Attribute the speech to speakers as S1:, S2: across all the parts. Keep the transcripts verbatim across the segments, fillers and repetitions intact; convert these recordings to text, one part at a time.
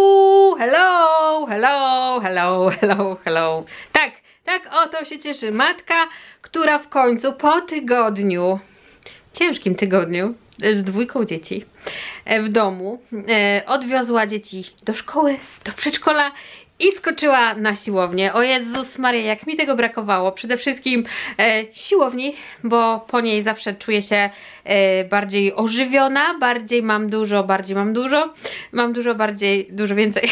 S1: Uuu, hello, hello, hello, hello, hello. Tak, tak oto się cieszy matka, która w końcu po tygodniu, ciężkim tygodniu, z dwójką dzieci w domu, odwiozła dzieci do szkoły, do przedszkola i skoczyła na siłownię. O Jezus Maria, jak mi tego brakowało. Przede wszystkim e, siłowni, bo po niej zawsze czuję się e, bardziej ożywiona, bardziej mam dużo, bardziej mam dużo, mam dużo bardziej, dużo więcej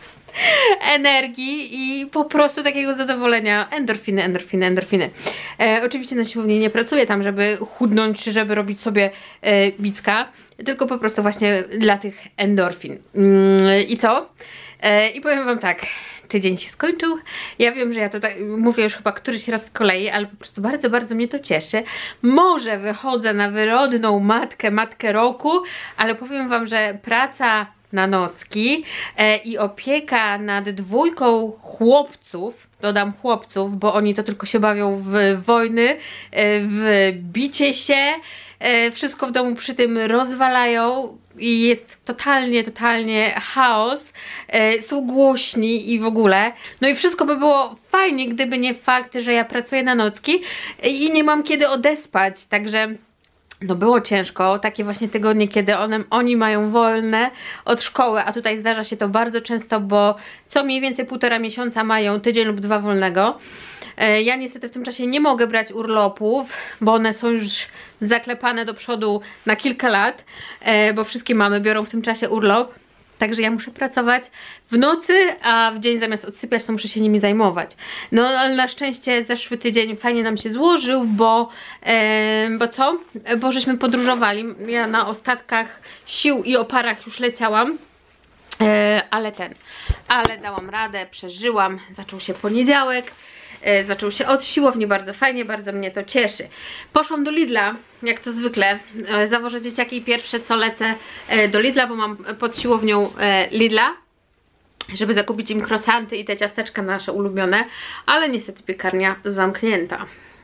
S1: energii i po prostu takiego zadowolenia. Endorfiny, endorfiny, endorfiny. E, oczywiście na siłowni nie pracuję tam, żeby chudnąć, czy żeby robić sobie e, bicka, tylko po prostu właśnie dla tych endorfin. Mm, I co? E, I powiem wam tak, tydzień się skończył. Ja wiem, że ja to tak mówię już chyba któryś raz z kolei, ale po prostu bardzo, bardzo mnie to cieszy. Może wychodzę na wyrodną matkę, matkę roku, ale powiem wam, że praca na nocki e, i opieka nad dwójką chłopców, dodam chłopców, bo oni to tylko się bawią w wojny, e, w bicie się, e, wszystko w domu przy tym rozwalają i jest totalnie, totalnie chaos, e, są głośni i w ogóle. No i wszystko by było fajnie, gdyby nie fakt, że ja pracuję na nocki i nie mam kiedy odespać, także no było ciężko, takie właśnie tygodnie, kiedy one, oni mają wolne od szkoły, a tutaj zdarza się to bardzo często, bo co mniej więcej półtora miesiąca mają tydzień lub dwa wolnego. E, ja niestety w tym czasie nie mogę brać urlopów, bo one są już zaklepane do przodu na kilka lat, e, bo wszystkie mamy biorą w tym czasie urlop. Także ja muszę pracować w nocy, a w dzień zamiast odsypiać, to muszę się nimi zajmować. No ale na szczęście zeszły tydzień fajnie nam się złożył, bo, e, bo co? Bo żeśmy podróżowali. Ja na ostatkach sił i oparach już leciałam. E, ale ten, ale dałam radę, przeżyłam. Zaczął się poniedziałek. E, zaczął się od siłowni, bardzo fajnie, bardzo mnie to cieszy. Poszłam do Lidla, jak to zwykle, e, zawożę dzieciaki i pierwsze co lecę e, do Lidla, bo mam pod siłownią e, Lidla, żeby zakupić im croissanty i te ciasteczka nasze ulubione, ale niestety piekarnia zamknięta.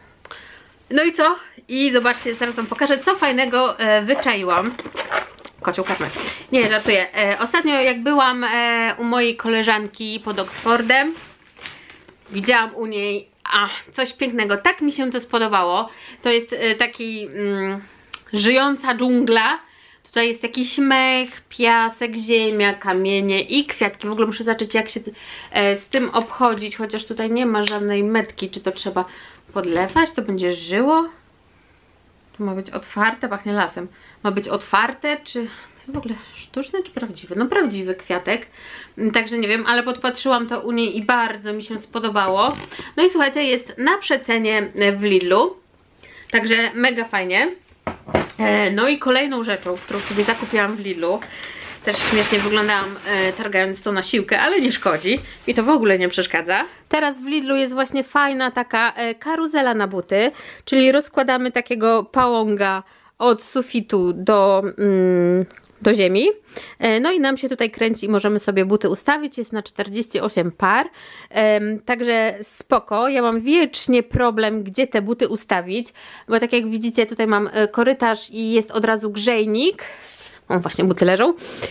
S1: No i co? I zobaczcie, zaraz wam pokażę, co fajnego e, wyczaiłam. Kocioł karmel. Nie, żartuję. E, ostatnio jak byłam e, u mojej koleżanki pod Oxfordem, widziałam u niej a, coś pięknego, tak mi się to spodobało. To jest y, taki mm, żyjąca dżungla. Tutaj jest jakiś mech, piasek, ziemia, kamienie i kwiatki. W ogóle muszę zacząć jak się e, z tym obchodzić, chociaż tutaj nie ma żadnej metki. Czy to trzeba podlewać? To będzie żyło? To ma być otwarte, pachnie lasem. Ma być otwarte, czy... To jest w ogóle sztuczny czy prawdziwy? No prawdziwy kwiatek, także nie wiem, ale podpatrzyłam to u niej i bardzo mi się spodobało. No i słuchajcie, jest na przecenie w Lidlu, także mega fajnie. No i kolejną rzeczą, którą sobie zakupiłam w Lidlu, też śmiesznie wyglądałam e, targając to na siłkę, ale nie szkodzi, mi to w ogóle nie przeszkadza. Teraz w Lidlu jest właśnie fajna taka e, karuzela na buty, czyli rozkładamy takiego pałąga od sufitu do, mm, do ziemi. No i nam się tutaj kręci i możemy sobie buty ustawić. Jest na czterdzieści osiem par. Także spoko. Ja mam wiecznie problem, gdzie te buty ustawić, bo tak jak widzicie, tutaj mam korytarz i jest od razu grzejnik. O, właśnie buty leżą.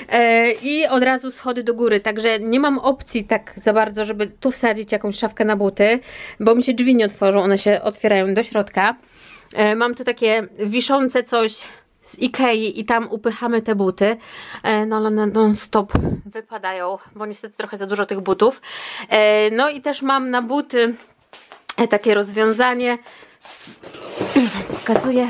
S1: I od razu schody do góry, także nie mam opcji tak za bardzo, żeby tu wsadzić jakąś szafkę na buty, bo mi się drzwi nie otworzą, one się otwierają do środka. Mam tu takie wiszące coś z Ikei i tam upychamy te buty, no ale one non stop wypadają, bo niestety trochę za dużo tych butów. No i też mam na buty takie rozwiązanie, już wam pokazuję,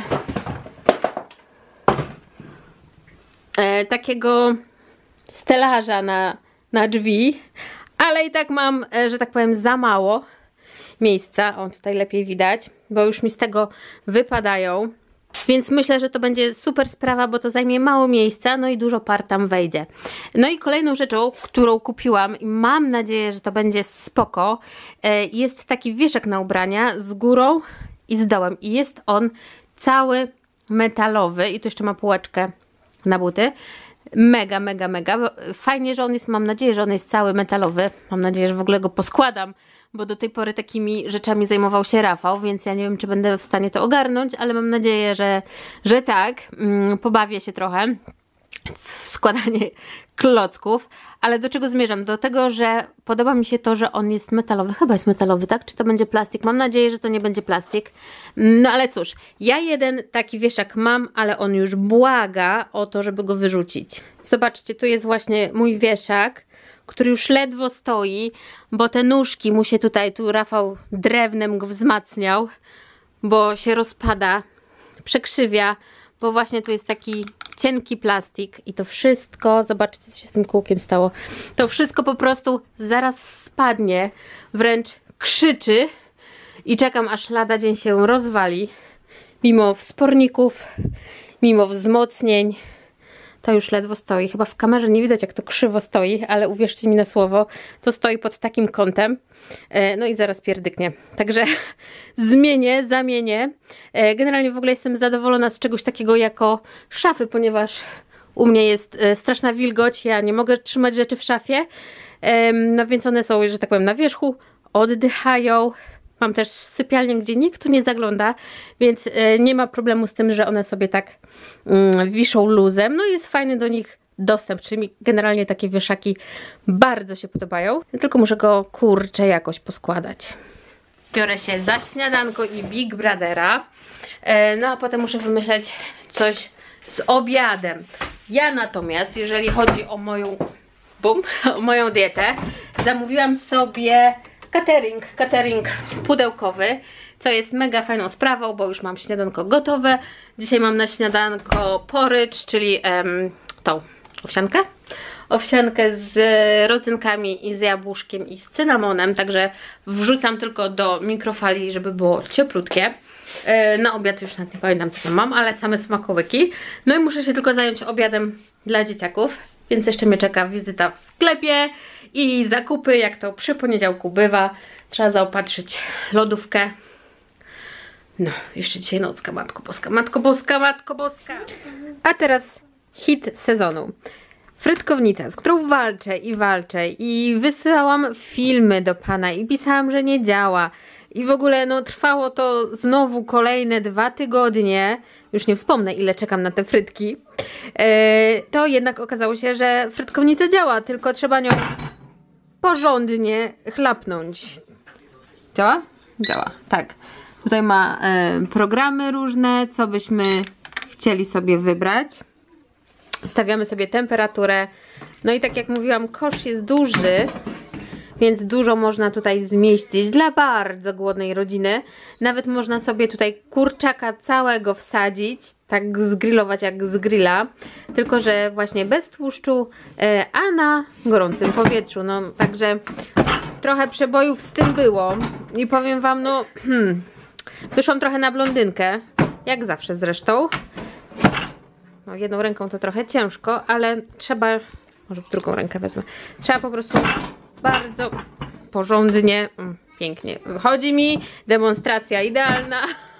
S1: takiego stelaża na, na drzwi, ale i tak mam, że tak powiem, za mało miejsca. O, tutaj lepiej widać, bo już mi z tego wypadają. Więc myślę, że to będzie super sprawa, bo to zajmie mało miejsca, no i dużo par tam wejdzie. No i kolejną rzeczą, którą kupiłam i mam nadzieję, że to będzie spoko, jest taki wieszak na ubrania z górą i z dołem. I jest on cały metalowy i tu jeszcze ma półeczkę na buty. Mega, mega, mega. Fajnie, że on jest, mam nadzieję, że on jest cały metalowy. Mam nadzieję, że w ogóle go poskładam, bo do tej pory takimi rzeczami zajmował się Rafał, więc ja nie wiem, czy będę w stanie to ogarnąć, ale mam nadzieję, że, że tak. Pobawię się trochę. składanie klocków, ale do czego zmierzam? Do tego, że podoba mi się to, że on jest metalowy, chyba jest metalowy, tak? Czy to będzie plastik? Mam nadzieję, że to nie będzie plastik. No ale cóż, ja jeden taki wieszak mam, ale on już błaga o to, żeby go wyrzucić. Zobaczcie, tu jest właśnie mój wieszak, który już ledwo stoi, bo te nóżki mu się tutaj, tu Rafał drewnem go wzmacniał, bo się rozpada, przekrzywia, bo właśnie tu jest taki cienki plastik i to wszystko, zobaczcie co się z tym kółkiem stało, to wszystko po prostu zaraz spadnie, wręcz krzyczy i czekam aż lada dzień się rozwali, mimo wsporników, mimo wzmocnień. To już ledwo stoi. Chyba w kamerze nie widać jak to krzywo stoi, ale uwierzcie mi na słowo, to stoi pod takim kątem. No i zaraz pierdyknie. Także zmienię, zamienię. Generalnie w ogóle jestem zadowolona z czegoś takiego jako szafy, ponieważ u mnie jest straszna wilgoć, ja nie mogę trzymać rzeczy w szafie. No więc one są, że tak powiem, na wierzchu, oddychają. Mam też sypialnię, gdzie nikt tu nie zagląda, więc nie ma problemu z tym, że one sobie tak mm, wiszą luzem. No i jest fajny do nich dostęp, czyli mi generalnie takie wieszaki bardzo się podobają. Tylko muszę go, kurczę, jakoś poskładać. Biorę się za śniadanko i Big Brothera, no a potem muszę wymyśleć coś z obiadem. Ja natomiast, jeżeli chodzi o moją, bum, o moją dietę, zamówiłam sobie catering, catering pudełkowy, co jest mega fajną sprawą, bo już mam śniadanko gotowe. Dzisiaj mam na śniadanko porridge, czyli em, tą owsiankę. Owsiankę z rodzynkami i z jabłuszkiem i z cynamonem, także wrzucam tylko do mikrofali, żeby było cieplutkie. E, na obiad już nawet nie pamiętam co tam mam, ale same smakołyki. No i muszę się tylko zająć obiadem dla dzieciaków, więc jeszcze mnie czeka wizyta w sklepie i zakupy, jak to przy poniedziałku bywa. Trzeba zaopatrzyć lodówkę. No, jeszcze dzisiaj nocka, matko boska, matko boska, matko boska. A teraz hit sezonu. Frytkownica, z którą walczę i walczę i wysyłałam filmy do pana i pisałam, że nie działa. I w ogóle no trwało to znowu kolejne dwa tygodnie. Już nie wspomnę ile czekam na te frytki. Yy, to jednak okazało się, że frytkownica działa, tylko trzeba nią porządnie chlapnąć. Działa? Działa, tak. Tutaj ma y, programy różne, co byśmy chcieli sobie wybrać. Stawiamy sobie temperaturę. No i tak jak mówiłam, kosz jest duży, więc dużo można tutaj zmieścić dla bardzo głodnej rodziny. Nawet można sobie tutaj kurczaka całego wsadzić, tak zgrillować jak z grilla, tylko że właśnie bez tłuszczu, e, a na gorącym powietrzu. No także trochę przebojów z tym było i powiem wam, no hmm, wyszłam trochę na blondynkę, jak zawsze zresztą. No, jedną ręką to trochę ciężko, ale trzeba, może w drugą rękę wezmę, trzeba po prostu bardzo porządnie, mm, pięknie wychodzi mi, demonstracja idealna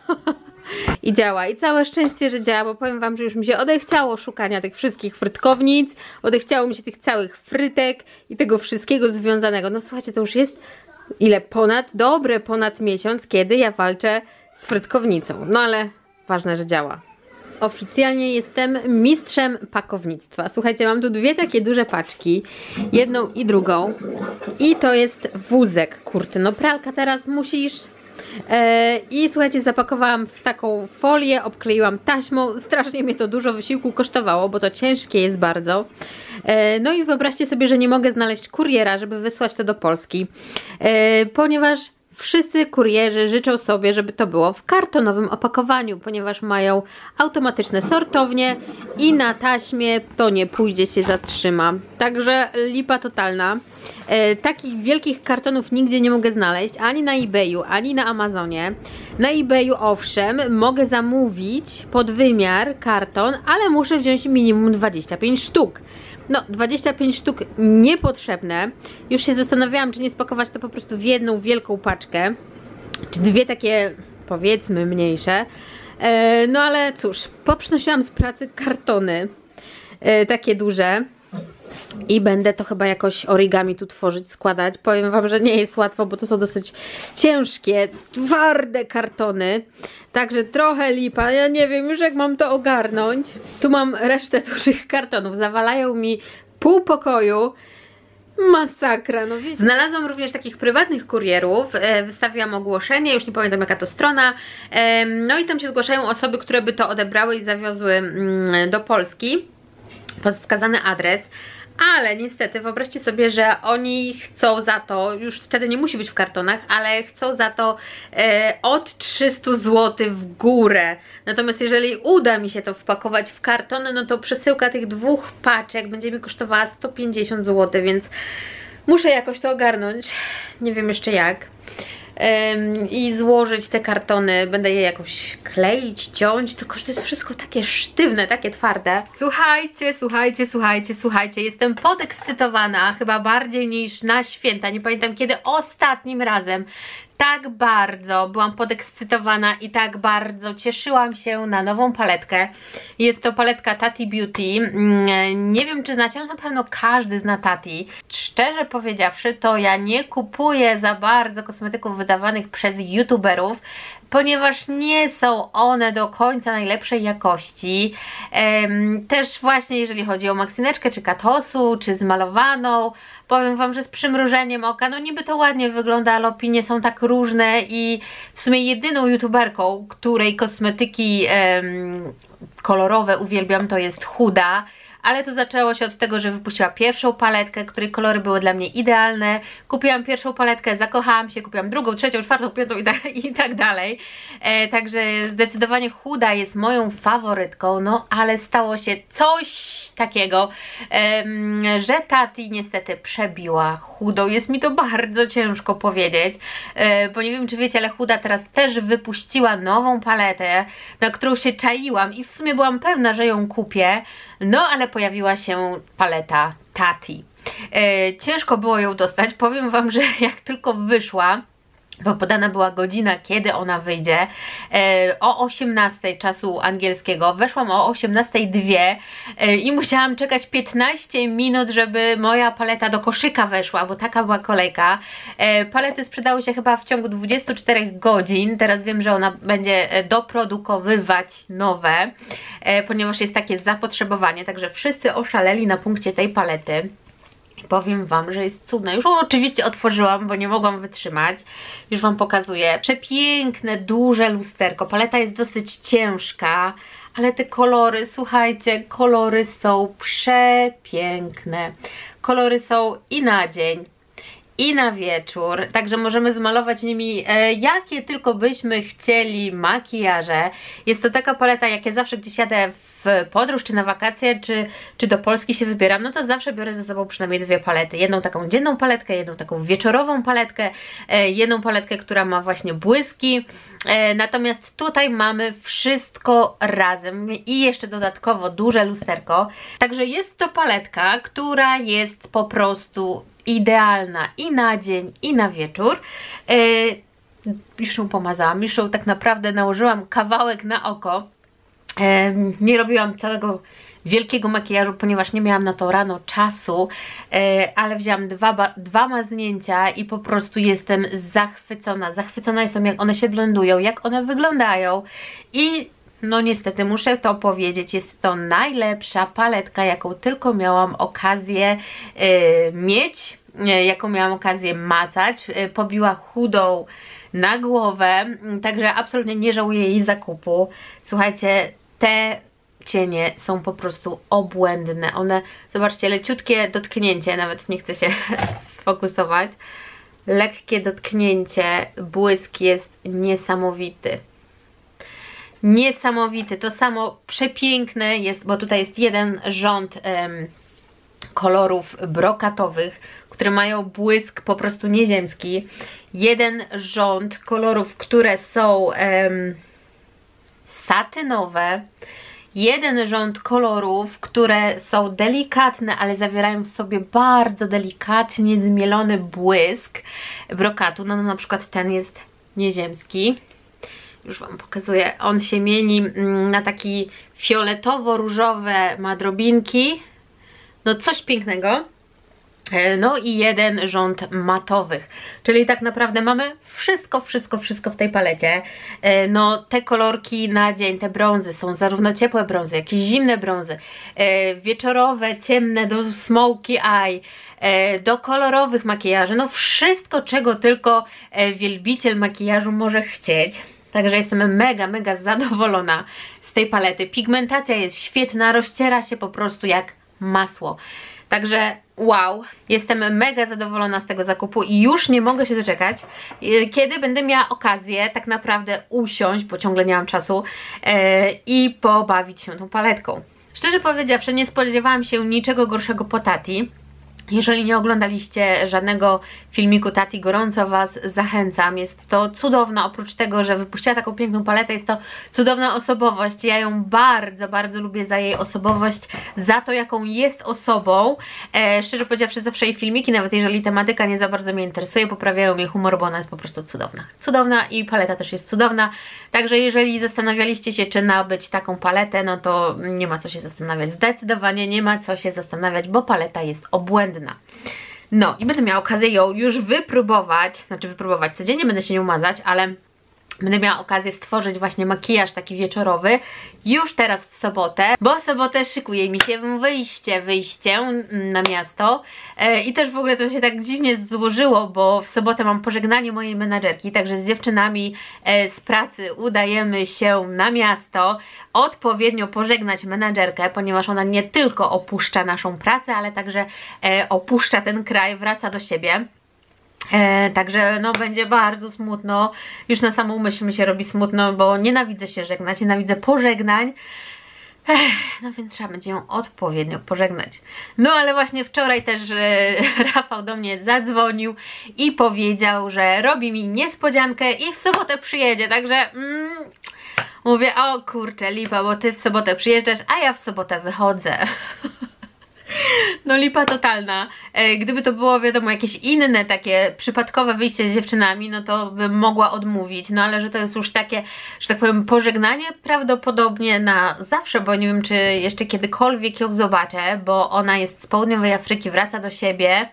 S1: i działa. I całe szczęście, że działa, bo powiem wam, że już mi się odechciało szukania tych wszystkich frytkownic, odechciało mi się tych całych frytek i tego wszystkiego związanego. No słuchajcie, to już jest ile? Ponad, dobre ponad miesiąc, kiedy ja walczę z frytkownicą. No ale ważne, że działa. Oficjalnie jestem mistrzem pakownictwa. Słuchajcie, mam tu dwie takie duże paczki, jedną i drugą i to jest wózek, kurczę, no pralka teraz musisz. E, I słuchajcie, zapakowałam w taką folię, obkleiłam taśmą, strasznie mnie to dużo wysiłku kosztowało, bo to ciężkie jest bardzo. E, no i wyobraźcie sobie, że nie mogę znaleźć kuriera, żeby wysłać to do Polski, e, ponieważ wszyscy kurierzy życzą sobie, żeby to było w kartonowym opakowaniu, ponieważ mają automatyczne sortownie i na taśmie to nie pójdzie, się zatrzyma. Także lipa totalna. E, takich wielkich kartonów nigdzie nie mogę znaleźć, ani na eBayu, ani na Amazonie. Na eBayu owszem, mogę zamówić pod wymiar karton, ale muszę wziąć minimum dwadzieścia pięć sztuk. No, dwadzieścia pięć sztuk niepotrzebne. Już się zastanawiałam, czy nie spakować to po prostu w jedną wielką paczkę, czy dwie takie, powiedzmy, mniejsze. E, no ale cóż, poprzynosiłam z pracy kartony, e, takie duże. I będę to chyba jakoś origami tu tworzyć, składać. Powiem wam, że nie jest łatwo, bo to są dosyć ciężkie, twarde kartony. Także trochę lipa. Ja nie wiem już, jak mam to ogarnąć. Tu mam resztę dużych kartonów. Zawalają mi pół pokoju. Masakra, no wiecie. Znalazłam również takich prywatnych kurierów, e, wystawiłam ogłoszenie, już nie pamiętam jaka to strona, e, no i tam się zgłaszają osoby, które by to odebrały i zawiozły mm, do Polski pod wskazany adres. Ale niestety wyobraźcie sobie, że oni chcą za to, już wtedy nie musi być w kartonach, ale chcą za to e, od trzysta złotych w górę. Natomiast jeżeli uda mi się to wpakować w kartony, no to przesyłka tych dwóch paczek będzie mi kosztowała sto pięćdziesiąt złotych, więc muszę jakoś to ogarnąć. Nie wiem jeszcze jak. Ym, i złożyć te kartony, będę je jakoś kleić, ciąć, tylko że to jest wszystko takie sztywne, takie twarde. Słuchajcie, słuchajcie, słuchajcie, słuchajcie, jestem podekscytowana, chyba bardziej niż na święta, nie pamiętam kiedy ostatnim razem tak bardzo byłam podekscytowana i tak bardzo cieszyłam się na nową paletkę. Jest to paletka Tati Beauty. Nie wiem, czy znacie, ale na pewno każdy zna Tati. Szczerze powiedziawszy, to ja nie kupuję za bardzo kosmetyków wydawanych przez youtuberów, ponieważ nie są one do końca najlepszej jakości. Ehm, też właśnie jeżeli chodzi o Maxineczkę, czy Katosu, czy zmalowaną, powiem wam, że z przymrużeniem oka, no niby to ładnie wygląda, ale opinie są tak różne i w sumie jedyną youtuberką, której kosmetyki em, kolorowe uwielbiam, to jest Huda. Ale to zaczęło się od tego, że wypuściła pierwszą paletkę, której kolory były dla mnie idealne. Kupiłam pierwszą paletkę, zakochałam się, kupiłam drugą, trzecią, czwartą, piątą i tak, i tak dalej. E, także zdecydowanie Huda jest moją faworytką, no ale stało się coś takiego, e, że Tati niestety przebiła Hudą. Jest mi to bardzo ciężko powiedzieć, e, bo nie wiem, czy wiecie, ale Huda teraz też wypuściła nową paletę, na którą się czaiłam i w sumie byłam pewna, że ją kupię. No, ale pojawiła się paleta Tati. E, ciężko było ją dostać. Powiem wam, że jak tylko wyszła, bo podana była godzina, kiedy ona wyjdzie, e, o osiemnastej czasu angielskiego, weszłam o osiemnastej dwie e, i musiałam czekać piętnaście minut, żeby moja paleta do koszyka weszła, bo taka była kolejka. E, palety sprzedały się chyba w ciągu dwudziestu czterech godzin, teraz wiem, że ona będzie doprodukowywać nowe, e, ponieważ jest takie zapotrzebowanie, także wszyscy oszaleli na punkcie tej palety. Powiem wam, że jest cudna. Już ją oczywiście otworzyłam, bo nie mogłam wytrzymać. Już wam pokazuję. Przepiękne, duże lusterko. Paleta jest dosyć ciężka, ale te kolory, słuchajcie, kolory są przepiękne. Kolory są i na dzień, i na wieczór, także możemy zmalować nimi e, jakie tylko byśmy chcieli makijaże. Jest to taka paleta, jak ja zawsze gdzieś jadę w podróż, czy na wakacje, czy, czy do Polski się wybieram, no to zawsze biorę ze sobą przynajmniej dwie palety. Jedną taką dzienną paletkę, jedną taką wieczorową paletkę, e, jedną paletkę, która ma właśnie błyski. E, natomiast tutaj mamy wszystko razem i jeszcze dodatkowo duże lusterko. Także jest to paletka, która jest po prostu idealna i na dzień, i na wieczór. Yy, już ją pomazałam, już ją tak naprawdę nałożyłam kawałek na oko. Yy, nie robiłam całego wielkiego makijażu, ponieważ nie miałam na to rano czasu, yy, ale wzięłam dwa, dwa maznięcia i po prostu jestem zachwycona. Zachwycona jestem, jak one się blendują, jak one wyglądają i no niestety muszę to powiedzieć, jest to najlepsza paletka, jaką tylko miałam okazję yy, mieć, yy, jaką miałam okazję macać. Yy, pobiła Hudą na głowę, yy, także absolutnie nie żałuję jej zakupu. Słuchajcie, te cienie są po prostu obłędne. One, zobaczcie, leciutkie dotknięcie, nawet nie chcę się sfokusować. Lekkie dotknięcie, błysk jest niesamowity. Niesamowity, to samo przepiękne jest, bo tutaj jest jeden rząd um, kolorów brokatowych, które mają błysk po prostu nieziemski. Jeden rząd kolorów, które są um, satynowe. Jeden rząd kolorów, które są delikatne, ale zawierają w sobie bardzo delikatnie zmielony błysk brokatu. No, no na przykład ten jest nieziemski. Już wam pokazuję, on się mieni na taki fioletowo-różowe, ma drobinki, no coś pięknego. No i jeden rząd matowych, czyli tak naprawdę mamy wszystko, wszystko, wszystko w tej palecie. No te kolorki na dzień, te brązy są zarówno ciepłe brązy, jak i zimne brązy, wieczorowe, ciemne do smoky eye, do kolorowych makijaży, no wszystko, czego tylko wielbiciel makijażu może chcieć. Także jestem mega, mega zadowolona z tej palety. Pigmentacja jest świetna, rozciera się po prostu jak masło. Także wow, jestem mega zadowolona z tego zakupu i już nie mogę się doczekać, kiedy będę miała okazję tak naprawdę usiąść, bo ciągle nie mam czasu, yy, i pobawić się tą paletką. Szczerze powiedziawszy, nie spodziewałam się niczego gorszego po Tati. Jeżeli nie oglądaliście żadnego filmiku Tati, gorąco Was zachęcam. Jest to cudowna, oprócz tego, że wypuściła taką piękną paletę, jest to cudowna osobowość. Ja ją bardzo, bardzo lubię za jej osobowość, za to, jaką jest osobą. E, szczerze powiedziawszy, zawsze jej filmiki, nawet jeżeli tematyka nie za bardzo mnie interesuje, poprawiają mi humor, bo ona jest po prostu cudowna. Cudowna i paleta też jest cudowna. Także jeżeli zastanawialiście się, czy nabyć taką paletę, no to nie ma co się zastanawiać. Zdecydowanie nie ma co się zastanawiać, bo paleta jest obłędna. No i będę miała okazję ją już wypróbować, znaczy wypróbować, codziennie będę się nią mazać, ale będę miała okazję stworzyć właśnie makijaż taki wieczorowy już teraz w sobotę, bo w sobotę szykuje mi się wyjście, wyjście na miasto e, i też w ogóle to się tak dziwnie złożyło, bo w sobotę mam pożegnanie mojej menadżerki, także z dziewczynami e, z pracy udajemy się na miasto, odpowiednio pożegnać menadżerkę, ponieważ ona nie tylko opuszcza naszą pracę, ale także e, opuszcza ten kraj, wraca do siebie. E, także no będzie bardzo smutno, już na samą myśl mi się robi smutno, bo nienawidzę się żegnać, nienawidzę pożegnań. Ech, no więc trzeba będzie ją odpowiednio pożegnać. No ale właśnie wczoraj też e, Rafał do mnie zadzwonił i powiedział, że robi mi niespodziankę i w sobotę przyjedzie, także mm, mówię, o kurczę lipa, bo ty w sobotę przyjeżdżasz, a ja w sobotę wychodzę. No lipa totalna. Gdyby to było, wiadomo, jakieś inne takie przypadkowe wyjście z dziewczynami, no to bym mogła odmówić, no ale że to jest już takie, że tak powiem, pożegnanie prawdopodobnie na zawsze, bo nie wiem, czy jeszcze kiedykolwiek ją zobaczę, bo ona jest z południowej Afryki, wraca do siebie.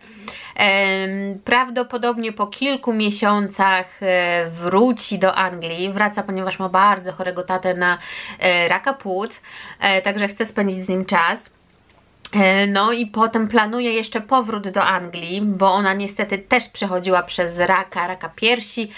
S1: Prawdopodobnie po kilku miesiącach wróci do Anglii, wraca, ponieważ ma bardzo chorego tatę na raka płuc, także chce spędzić z nim czas. No i potem planuje jeszcze powrót do Anglii, bo ona niestety też przechodziła przez raka, raka piersi,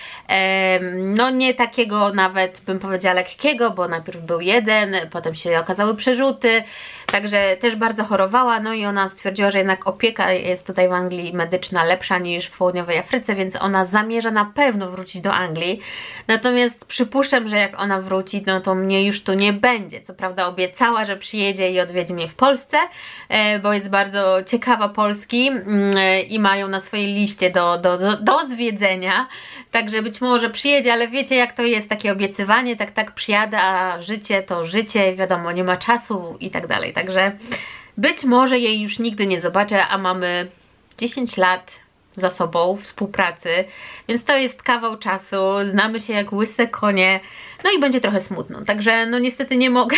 S1: no nie takiego nawet bym powiedziała lekkiego, bo najpierw był jeden, potem się okazały przerzuty, także też bardzo chorowała, no i ona stwierdziła, że jednak opieka jest tutaj w Anglii medyczna lepsza niż w południowej Afryce, więc ona zamierza na pewno wrócić do Anglii, natomiast przypuszczam, że jak ona wróci, no to mnie już tu nie będzie. Co prawda obiecała, że przyjedzie i odwiedzi mnie w Polsce, bo jest bardzo ciekawa Polski i mają na swojej liście do, do, do, do zwiedzenia, także być może przyjedzie, ale wiecie jak to jest, takie obiecywanie, tak tak przyjadę, a życie to życie, wiadomo, nie ma czasu i tak dalej, także być może jej już nigdy nie zobaczę, a mamy dziesięć lat za sobą współpracy, więc to jest kawał czasu, znamy się jak łyse konie, no i będzie trochę smutno, także no niestety nie mogę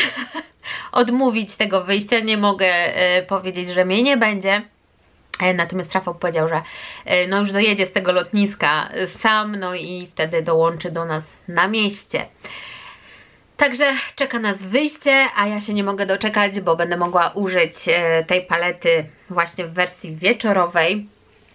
S1: odmówić tego wyjścia, nie mogę e, powiedzieć, że mnie nie będzie. E, natomiast Rafał powiedział, że e, no już dojedzie z tego lotniska sam, no i wtedy dołączy do nas na mieście. Także czeka nas wyjście, a ja się nie mogę doczekać, bo będę mogła użyć e, tej palety właśnie w wersji wieczorowej.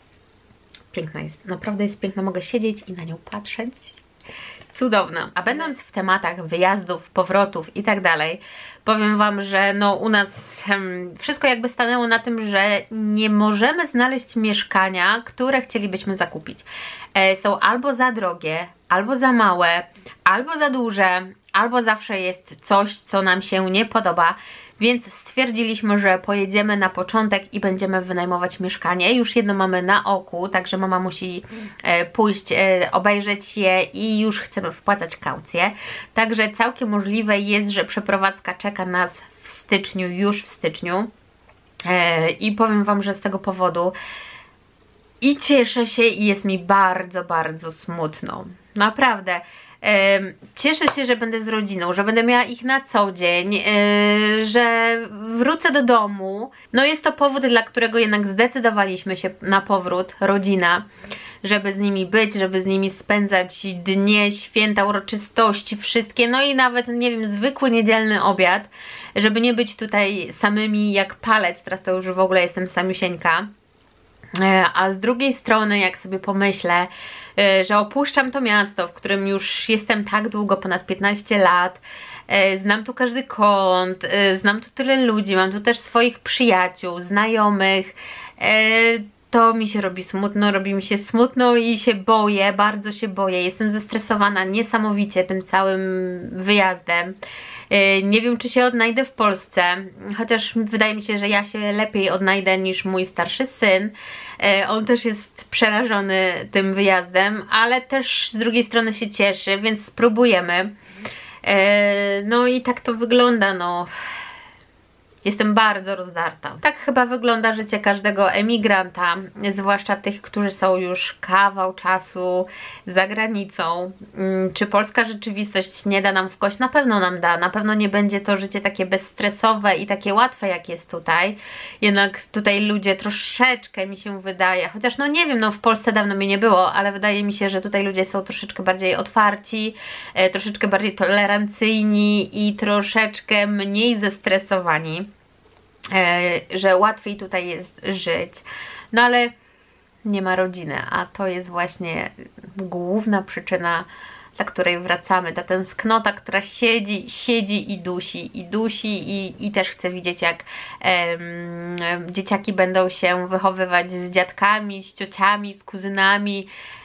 S1: Piękna jest, naprawdę jest piękna, mogę siedzieć i na nią patrzeć. Cudowna. A będąc w tematach wyjazdów, powrotów i tak dalej, powiem Wam, że no u nas hmm, wszystko jakby stanęło na tym, że nie możemy znaleźć mieszkania, które chcielibyśmy zakupić. E, są albo za drogie, albo za małe, albo za duże, albo zawsze jest coś, co nam się nie podoba. Więc stwierdziliśmy, że pojedziemy na początek i będziemy wynajmować mieszkanie. Już jedno mamy na oku, także mama musi e, pójść, e, obejrzeć je i już chcemy wpłacać kaucję. Także całkiem możliwe jest, że przeprowadzka czeka nas w styczniu, już w styczniu. E, I powiem Wam, że z tego powodu i cieszę się i jest mi bardzo, bardzo smutno. Naprawdę. Cieszę się, że będę z rodziną, że będę miała ich na co dzień, że wrócę do domu. No jest to powód, dla którego jednak zdecydowaliśmy się na powrót, rodzina, żeby z nimi być, żeby z nimi spędzać dnie, święta, uroczystości, wszystkie, no i nawet, nie wiem, zwykły niedzielny obiad, żeby nie być tutaj samymi jak palec. Teraz to już w ogóle jestem samiusieńka. A z drugiej strony, jak sobie pomyślę, że opuszczam to miasto, w którym już jestem tak długo, ponad piętnaście lat, znam tu każdy kąt, znam tu tyle ludzi, mam tu też swoich przyjaciół, znajomych, to mi się robi smutno, robi mi się smutno i się boję, bardzo się boję, jestem zestresowana niesamowicie tym całym wyjazdem. Nie wiem, czy się odnajdę w Polsce, chociaż wydaje mi się, że ja się lepiej odnajdę niż mój starszy syn. On też jest przerażony tym wyjazdem, ale też z drugiej strony się cieszy, więc spróbujemy. No i tak to wygląda, no. Jestem bardzo rozdarta. Tak chyba wygląda życie każdego emigranta, zwłaszcza tych, którzy są już kawał czasu za granicą. Czy polska rzeczywistość nie da nam w kość? Na pewno nam da. Na pewno nie będzie to życie takie bezstresowe i takie łatwe, jak jest tutaj. Jednak tutaj ludzie troszeczkę, mi się wydaje, chociaż no nie wiem, no w Polsce dawno mnie nie było, ale wydaje mi się, że tutaj ludzie są troszeczkę bardziej otwarci, troszeczkę bardziej tolerancyjni i troszeczkę mniej zestresowani. Że łatwiej tutaj jest żyć, no ale nie ma rodziny, a to jest właśnie główna przyczyna, dla której wracamy, ta tęsknota, która siedzi, siedzi i dusi, i dusi i, i też chcę widzieć, jak em, dzieciaki będą się wychowywać z dziadkami, z ciociami, z kuzynami,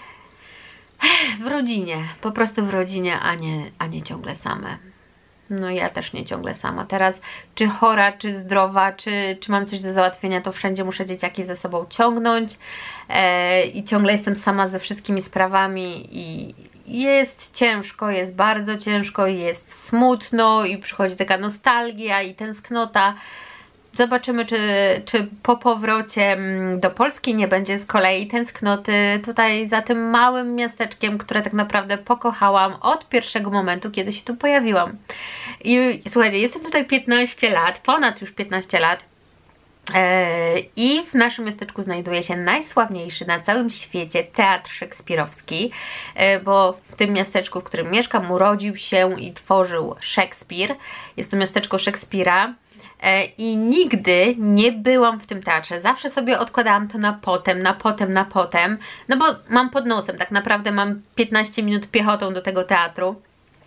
S1: w rodzinie, po prostu w rodzinie, a nie, a nie ciągle same. No ja też nie ciągle sama. Teraz czy chora, czy zdrowa, czy, czy mam coś do załatwienia, to wszędzie muszę dzieciaki ze sobą ciągnąć e, i ciągle jestem sama ze wszystkimi sprawami i jest ciężko, jest bardzo ciężko, jest smutno i przychodzi taka nostalgia i tęsknota. Zobaczymy, czy, czy po powrocie do Polski nie będzie z kolei tęsknoty tutaj za tym małym miasteczkiem, które tak naprawdę pokochałam od pierwszego momentu, kiedy się tu pojawiłam. I słuchajcie, jestem tutaj piętnaście lat, ponad już piętnaście lat. I w naszym miasteczku znajduje się najsławniejszy na całym świecie teatr szekspirowski, bo w tym miasteczku, w którym mieszkam, urodził się i tworzył Szekspir. Jest to miasteczko Szekspira. I nigdy nie byłam w tym teatrze, zawsze sobie odkładałam to na potem, na potem, na potem, no bo mam pod nosem, tak naprawdę mam piętnaście minut piechotą do tego teatru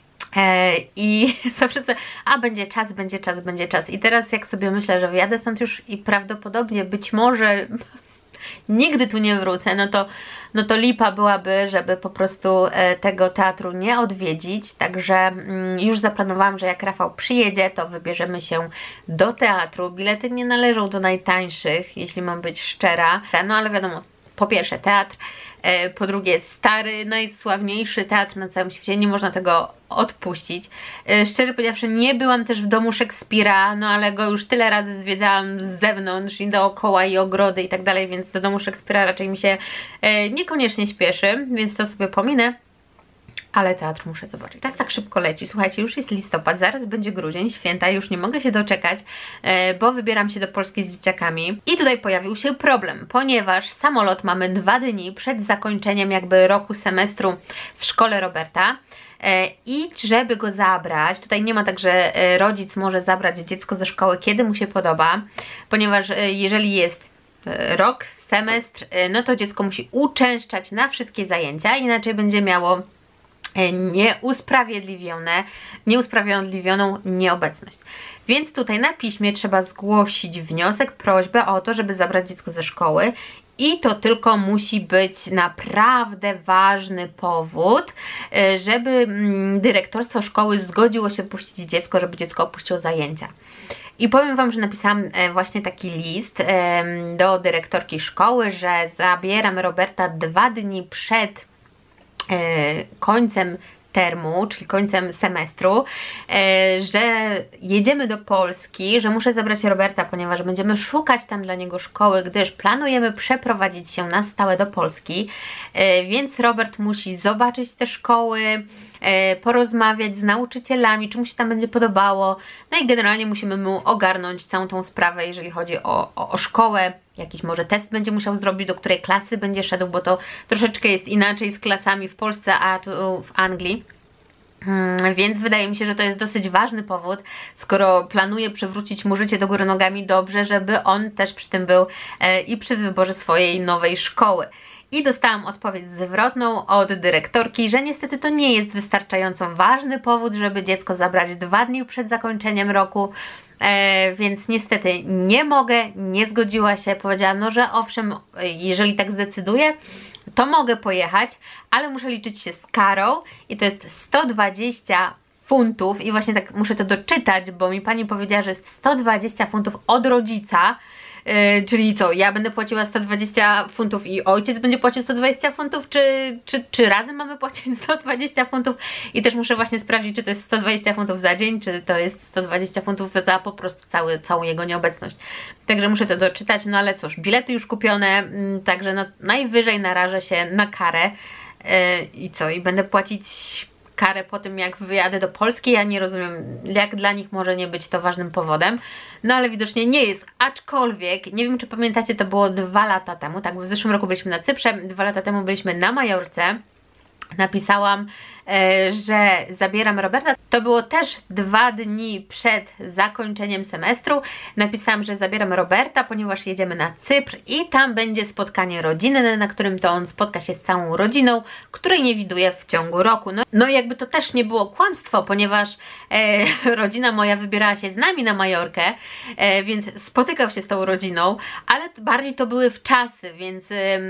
S1: i zawsze sobie, a będzie czas, będzie czas, będzie czas i teraz jak sobie myślę, że wyjadę stąd już i prawdopodobnie być może nigdy tu nie wrócę, no to, no to lipa byłaby, żeby po prostu tego teatru nie odwiedzić, także już zaplanowałam, że jak Rafał przyjedzie, to wybierzemy się do teatru. Bilety nie należą do najtańszych, jeśli mam być szczera, no ale wiadomo, po pierwsze teatr, po drugie stary, najsławniejszy teatr na całym świecie, nie można tego odpuścić. Szczerze powiedziawszy, nie byłam też w domu Szekspira, no ale go już tyle razy zwiedzałam z zewnątrz i dookoła i ogrody i tak dalej, więc do domu Szekspira raczej mi się niekoniecznie śpieszy, więc to sobie pominę. Ale teatr muszę zobaczyć. Czas tak szybko leci. Słuchajcie, już jest listopad, zaraz będzie grudzień, święta, już nie mogę się doczekać, bo wybieram się do Polski z dzieciakami. I tutaj pojawił się problem, ponieważ samolot mamy dwa dni przed zakończeniem jakby roku semestru w szkole Roberta. I żeby go zabrać, tutaj nie ma tak, że rodzic może zabrać dziecko ze szkoły, kiedy mu się podoba, ponieważ jeżeli jest rok, semestr, no to dziecko musi uczęszczać na wszystkie zajęcia, inaczej będzie miało nieusprawiedliwione, nieusprawiedliwioną nieobecność. Więc tutaj na piśmie trzeba zgłosić wniosek, prośbę o to, żeby zabrać dziecko ze szkoły i to tylko musi być naprawdę ważny powód, żeby dyrektorstwo szkoły zgodziło się puścić dziecko, żeby dziecko opuściło zajęcia. I powiem Wam, że napisałam właśnie taki list do dyrektorki szkoły, że zabieram Roberta dwa dni przed końcem termu, czyli końcem semestru, że jedziemy do Polski, że muszę zabrać Roberta, ponieważ będziemy szukać tam dla niego szkoły, gdyż planujemy przeprowadzić się na stałe do Polski, więc Robert musi zobaczyć te szkoły, porozmawiać z nauczycielami, czy mu się tam będzie podobało, no i generalnie musimy mu ogarnąć całą tą sprawę, jeżeli chodzi o, o, o szkołę, jakiś może test będzie musiał zrobić, do której klasy będzie szedł, bo to troszeczkę jest inaczej z klasami w Polsce, a tu w Anglii. Hmm, więc wydaje mi się, że to jest dosyć ważny powód, skoro planuje przywrócić mu życie do góry nogami, dobrze, żeby on też przy tym był e, i przy wyborze swojej nowej szkoły. I dostałam odpowiedź zwrotną od dyrektorki, że niestety to nie jest wystarczająco ważny powód, żeby dziecko zabrać dwa dni przed zakończeniem roku, e, więc niestety nie mogę, nie zgodziła się, powiedziała, no że owszem, jeżeli tak zdecyduję, to mogę pojechać, ale muszę liczyć się z karą i to jest sto dwadzieścia funtów i właśnie tak muszę to doczytać, bo mi pani powiedziała, że jest sto dwadzieścia funtów od rodzica, yy, czyli co, ja będę płaciła sto dwadzieścia funtów i ojciec będzie płacił sto dwadzieścia funtów, czy, czy, czy razem mamy płacić sto dwadzieścia funtów i też muszę właśnie sprawdzić, czy to jest sto dwadzieścia funtów za dzień, czy to jest sto dwadzieścia funtów za po prostu cały, całą jego nieobecność. Także muszę to doczytać, no ale cóż, bilety już kupione, także no najwyżej narażę się na karę yy, i co, i będę płacić karę po tym, jak wyjadę do Polski. Ja nie rozumiem, jak dla nich może nie być to ważnym powodem, no ale widocznie nie jest, aczkolwiek, nie wiem czy pamiętacie, to było dwa lata temu, tak, w zeszłym roku byliśmy na Cyprze, dwa lata temu byliśmy na Majorce. Napisałam, e, że zabieram Roberta. To było też dwa dni przed zakończeniem semestru. Napisałam, że zabieram Roberta, ponieważ jedziemy na Cypr i tam będzie spotkanie rodzinne, na którym to on spotka się z całą rodziną, której nie widuje w ciągu roku. No, no jakby to też nie było kłamstwo, ponieważ e, rodzina moja wybierała się z nami na Majorkę, e, więc spotykał się z tą rodziną, ale bardziej to były wczasy, więc... E,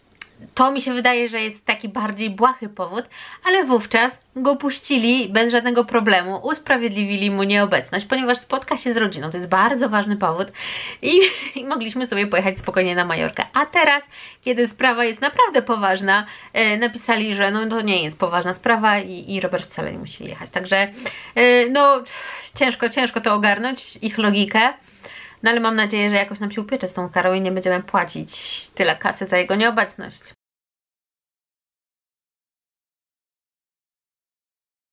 S1: to mi się wydaje, że jest taki bardziej błahy powód, ale wówczas go puścili bez żadnego problemu, usprawiedliwili mu nieobecność, ponieważ spotka się z rodziną, to jest bardzo ważny powód i, i mogliśmy sobie pojechać spokojnie na Majorkę. A teraz, kiedy sprawa jest naprawdę poważna, e, napisali, że no to nie jest poważna sprawa i, i Robert wcale nie musi jechać, także e, no ciężko, ciężko to ogarnąć, ich logikę. No ale mam nadzieję, że jakoś nam się upiecze z tą karą i nie będziemy płacić tyle kasy za jego nieobecność.